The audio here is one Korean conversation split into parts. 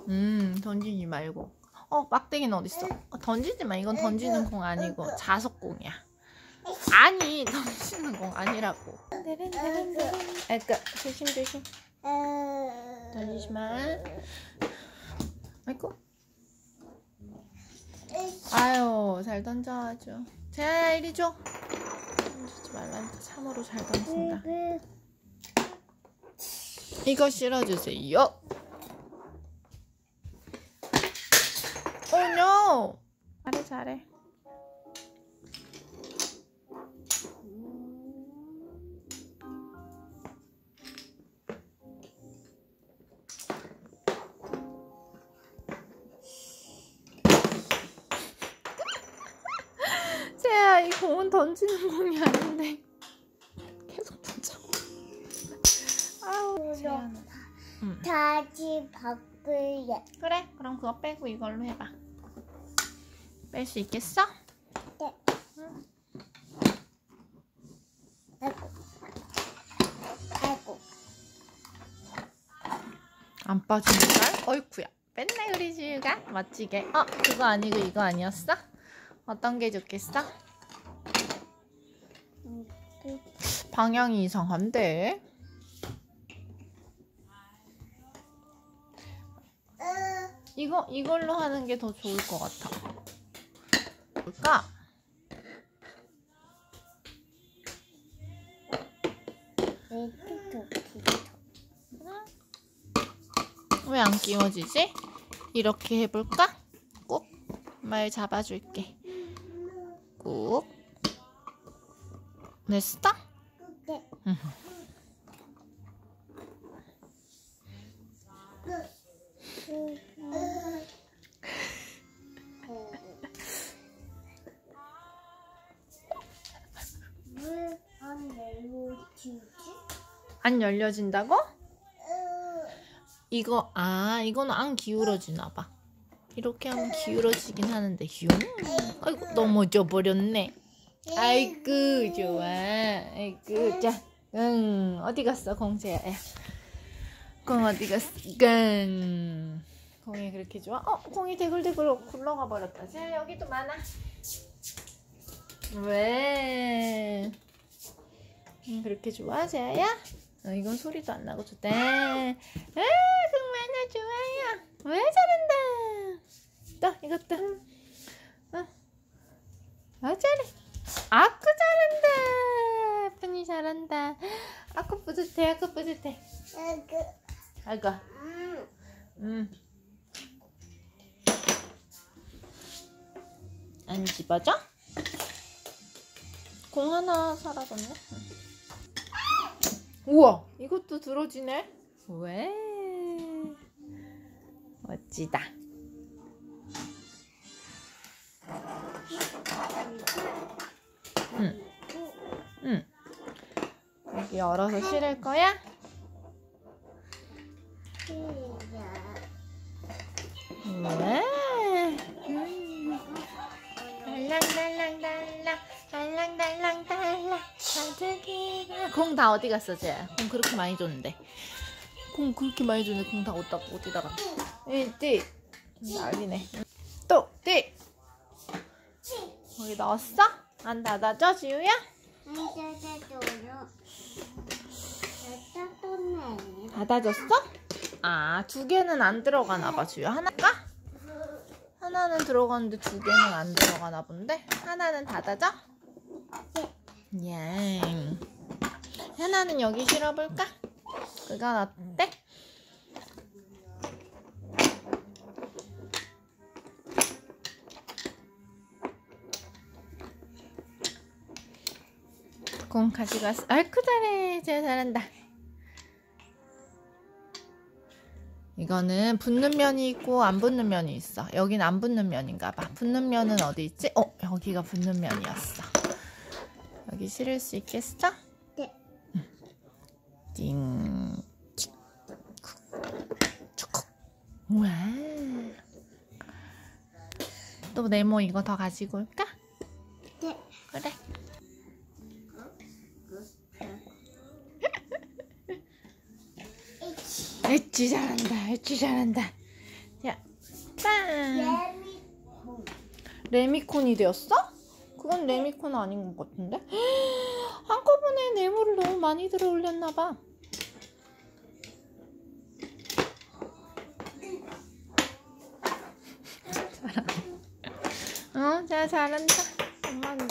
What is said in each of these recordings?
던지지 말고. 막대기는 어딨어? 던지지 마. 이건 던지는 공 아니고 자석공이야. 아니, 던지는 공 아니라고. 아이고, 조심. 던지지 마. 아이고. 아유, 잘 던져가지고. 재아야, 이리 줘. 던지지 말라니까 참으로 잘 던진다. 이거 실어주세요. no. 잘해. 재야, 이 공은 던지는 공이 아닌데 계속 던져. 아우, 재야는. 다시 바꿀래. 그래, 그럼 그거 빼고 이걸로 해봐. 뺄 수 있겠어? 네. 응. 아이고. 안 빠지니까? 어이쿠야. 뺐네 우리 지우가. 멋지게. 그거 아니고 이거 아니었어? 어떤 게 좋겠어? 방향이 이상한데? 이걸로 하는 게 더 좋을 것 같아. 뭘까? 왜 안 끼워지지? 이렇게 해볼까? 꾹. 말 잡아줄게. 꾹. 됐어? 네. 안 열려진다고? 이거는 안 기울어지나봐. 이렇게 하면 기울어지긴 하는데, 휴. 아이고, 넘어져 버렸네. 아이고, 좋아. 아이고, 자. 어디 갔어, 공세야. 공 어디 갔어? 공이 그렇게 좋아? 공이 대굴대굴 굴러가 버렸다. 자, 여기도 많아. 왜? 그렇게 좋아, 재아야? 이건 소리도 안 나고 좋다. 공 많아, 좋아요. 왜 잘한다. 또 이것도. 잘해. 아쿠 잘한다. 쁜이 잘한다. 아쿠 뿌듯해. 아이고. 안 집어져? 공 하나 사라졌네. 우와, 이것도 들어지네. 왜? 멋지다. 여기 열어서 실을 거야? 왜? 달랑달랑 공 다 어디 갔어, 쟤? 공 그렇게 많이 줬는데. 공 다 어디다가? 띠. 난리네. 또 띠. 거기 넣었어? 안 닫아져, 지우야? 닫아졌어? 두 개는 안 들어가나 봐, 지우야. 하나는 들어가는데 두 개는 안 들어가나 본데? 하나는 닫아져? 예. 하나는 여기 실어볼까? 그건 어때? 공 가져갔어. 아이쿠 잘해. 잘 잘한다. 이거는 붙는 면이 있고 안 붙는 면이 있어. 여긴 안 붙는 면인가 봐. 붙는 면은 어디 있지? 여기가 붙는 면이었어. 여기 실을 수 있겠어? 네. 띵. 우와. 또 네모 이거 더 가지고 올까? 네. 그래. 엣지 잘한다. 레미콘. 레미콘이 되었어? 그건 레미콘 아닌 것 같은데? 한꺼번에 뇌물을 너무 많이 들어 올렸나봐. 자, 잘한다. 엄마는,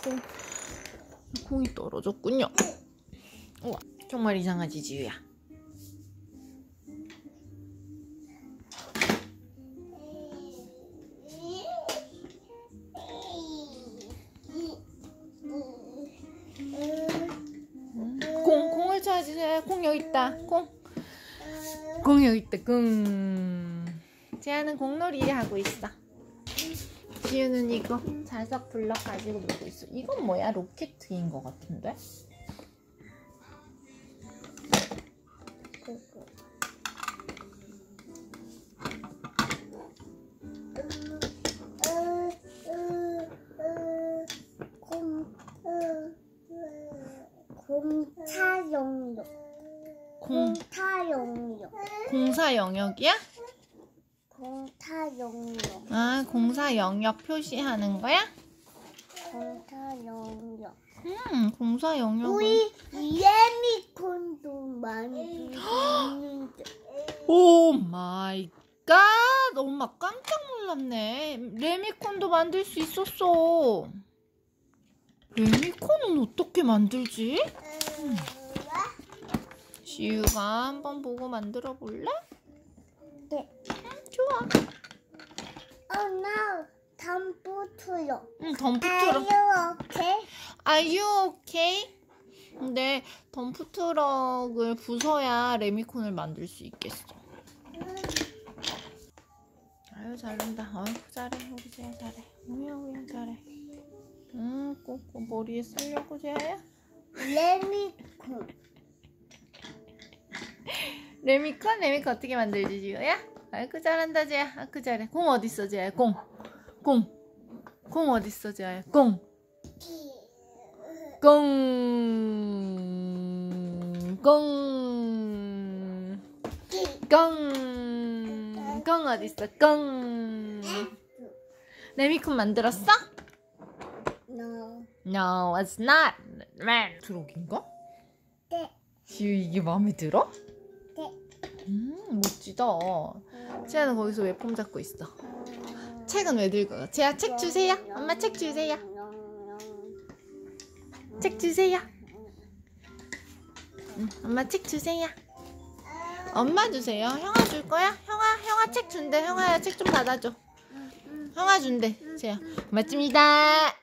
공이 떨어졌군요. 우와, 정말 이상하지, 지우야. 공을 찾으세요. 공 여기 있다. 공 여기 있다. 지아는 공놀이 하고 있어. 지우는 이거 자석 블럭 가지고 놀고 있어. 이건 뭐야? 로켓인 것 같은데? 공사 영역이야? 공사 영역. 아, 공사 영역 표시하는 거야? 공사 영역. 공사 영역은. 우리 레미콘도 만들 수 있는데. 오 마이 갓! 엄마 깜짝 놀랐네. 레미콘도 만들 수 있었어. 레미콘은 어떻게 만들지? 지우가 한번 보고 만들어 볼래? 네. 좋아. 나 덤프트요. 덤프트럭. Are you okay? Are you okay? 근데 덤프트럭을 부숴야 레미콘을 만들 수 있겠어. 아유, 잘한다. 잘해. 우리 재야 잘해. 우야 잘해. 꼭 머리에 쓰려고 재야? 레미콘. 레미콘 어떻게 만들지, 지우야? 아이고, 잘한다, 재야. 아이고, 잘해. 공 어딨어, 재야? 공 어딨어, 재야? 공 어딨어? 레미콘 만들었어? No, it's not. 트럭인가? 네. 지우 이게 마음에 들어? 네. 멋지다. 채아는 거기서 왜 폼 잡고 있어? 책은 왜 들고 가? 채아 책 주세요. 엄마 책 주세요. 책 주세요. 엄마 책 주세요. 엄마 주세요. 형아 줄 거야? 형아 책 준대. 형아야 책 좀 받아줘. 형아 준대. 채아. 맞습니다.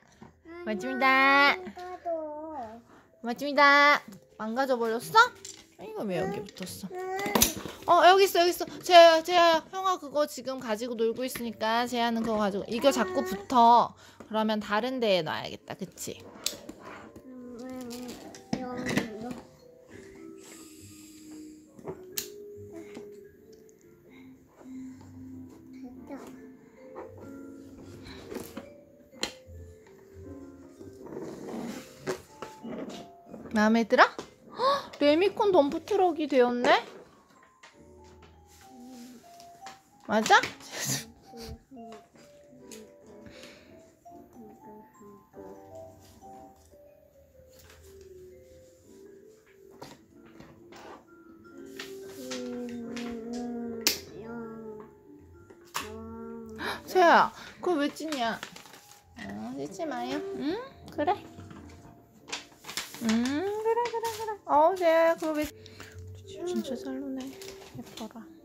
망가져 버렸어? 이거 왜 여기 붙었어? 여기 있어. 재아야. 형아 그거 지금 가지고 놀고 있으니까 재아는 그거 가지고. 이거 자꾸 붙어. 그러면 다른 데에 놔야겠다. 그치? 마음에 들어? 레미콘 덤프트럭이 되었네? 맞아? 세아야, 그거 왜 찢냐? 찢지 마요. 응? 그래. 그래. 세아야, 그거 왜... 진짜 잘 노네. 예뻐라.